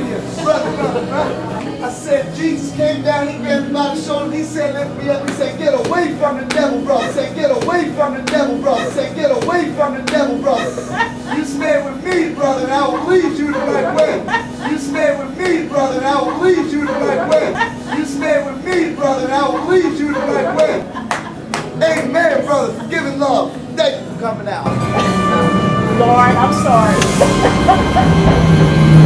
Hallelujah. Brother. I said, Jesus came down, he grabbed me by the shoulder, he said, lift me up, he said, get away from the devil, brother. He said, get away from the devil, brother. He said, get away from the devil, brother. You stand with me, brother, and I will lead you the right way. You stand with me, brother, and I will lead you the right way. You stand with me, brother, and I will lead you the right way. Amen, brother. Forgiving love. Thank you for coming out. Lord, I'm sorry.